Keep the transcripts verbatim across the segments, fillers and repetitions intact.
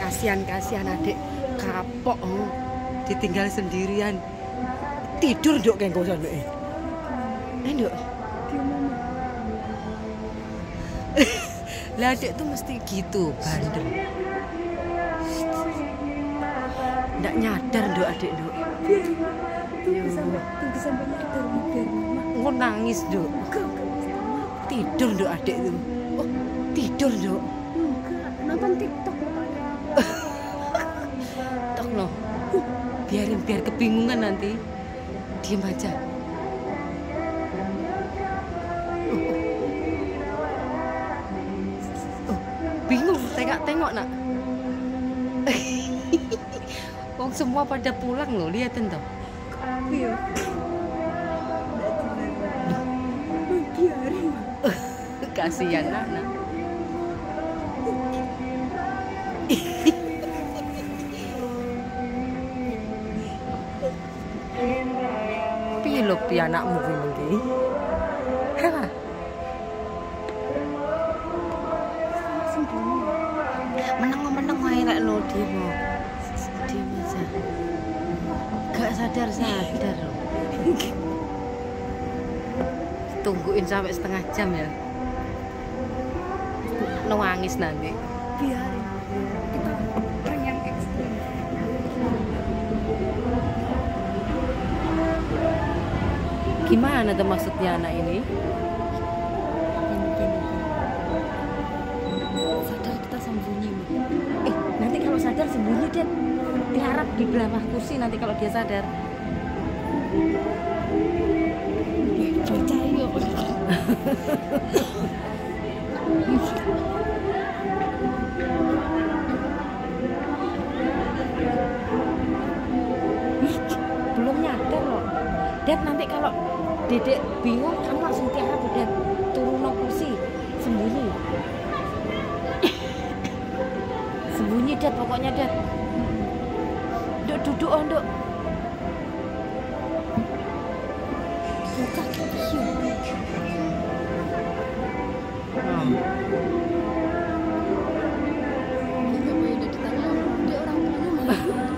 kasihan-kasihan adik kapok oh. Ditinggal sendirian. Tidur nduk kengko sono e. Eh nduk. Lah adik tuh mesti gitu, bandel. Nggak nyadar nduk adik nduk. Tunggu sampai tunggu sampai nyadar biar mama. Engko nangis nduk. Tidur nduk adik tuh. Oh, tidur nduk. Enggak, nonton TikTok. Tok loh. Biarin biar kebingungan nanti. Diam aja. Oh, oh. Oh, bingung tengok-tengok nak. Wong semua pada pulang loh, liatin toh. Iya. Biarin. Kasihan anak. Piye lho pi anakmu kuwi iki? Ha. Meneng-meneng wae lek lo diem. Diem aja. Gak sadar-sadar loh. Tungguin sampai setengah jam ya. Nangis nanti. Biarin. Kita orang yang ekstrim. Gimana tuh maksudnya anak ini? Sadar kita sembunyi. Eh, nanti kalau sadar sembunyi deh. Diharap di belakang kursi nanti kalau dia sadar. Percaya. Belum nyadar loh. Dad, nanti kalau Dedek bingung kamu langsung tiarap udah turun no kursi. Sembunyi. Sembunyi Dad, pokoknya Dad. Duk duduk oh Duk. Buka kecil. Hmm. Ini mau udah ditanya dia orang tuanya.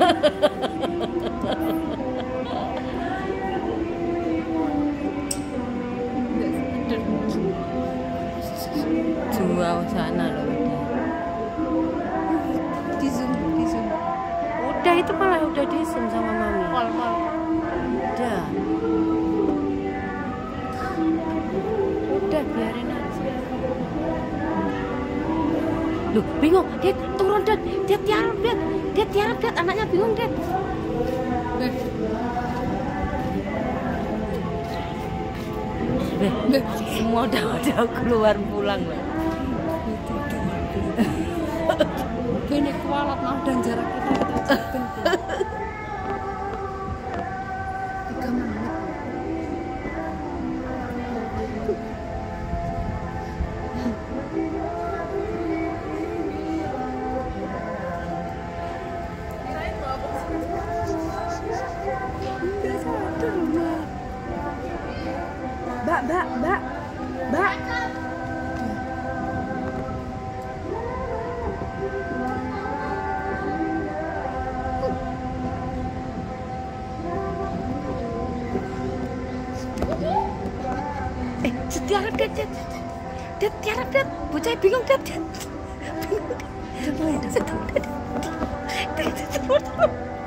Jual sana loh udah. Di zoom, di zoom. Udah itu malah udah di zoom sama mami. Pol, pol. Udah. Udah biarin aja. Loh, bingung. Dia turun, Dad. Dia tiarap, Dad. Dia tiarap, Dad. Anaknya bingung, Dad. Eh, semua udah udah keluar pulang lah. Ini kualat mau dan jarak kita kita ucapkan. Tiga menit. Mbak, mbak, mbak, mbak. Eh, tiarap Dad, Dad. Dad, tiarap Dad. Bocah bingung Dad, Dad. Bingung. Dad, Dad. Dad, Dad. Dad, Dad.